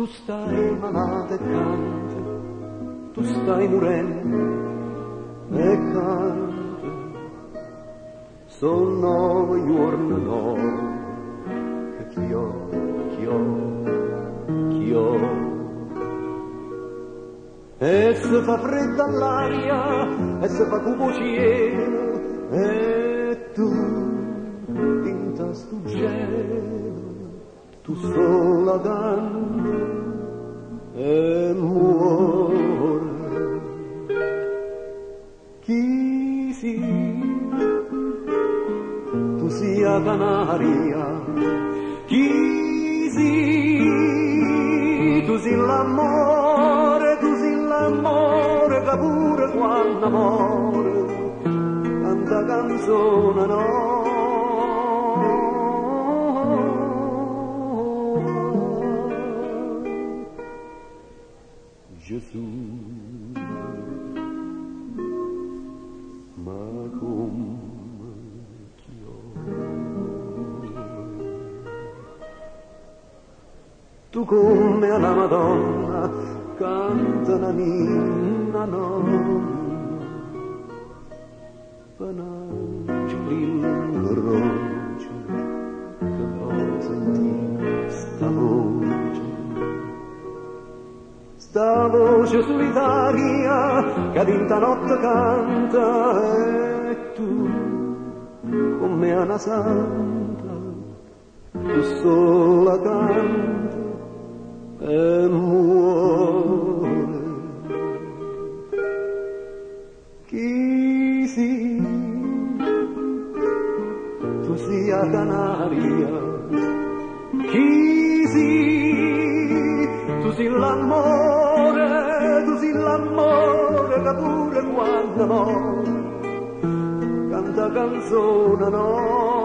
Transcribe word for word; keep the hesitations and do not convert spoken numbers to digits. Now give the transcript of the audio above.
Tu stai malata e canti, tu stai morendo e canti. Sono nove giorni nuovi che chio, chio, chio. E se fa fredda l'aria, e se fa cupo cielo, e tu in sto gelo, tu sola canti e muore. Chi si, tu sia canaria, chi si, tu si l'amore, tu si l'amore che pure quando amore canta canzone no. Gesù, ma come ch'io, tu come alla Madonna canta la ninna nonna, panangeli l'ingroce che poi sentì sta voce. Sta voce solitaria che ad inta notte canta e tu come una santa tu sola canta e muore. Chi si tu sia canaria, chi si tu si l'amore, tu si l'amore che pure quando no canta canzone no.